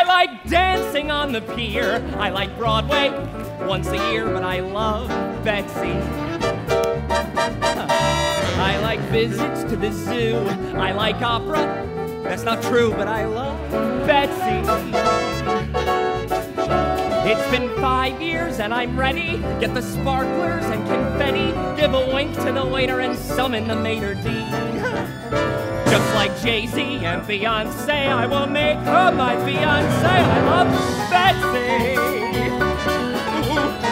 I like dancing on the pier. I like Broadway once a year, but I love Betsy. I like visits to the zoo. I like opera. That's not true, but I love Betsy. It's been 5 years and I'm ready. Get the sparklers and confetti. Give a wink to the waiter and summon the maitre d'. Just like Jay-Z and Beyonce, I will make her my fiancé. I love Betsy. Ooh.